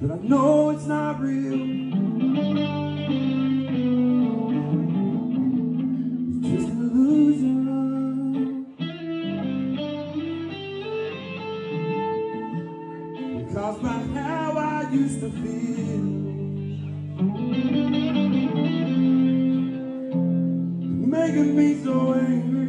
but I know it's not real. It's just an illusion. Caused by how I used to feel, making me so angry.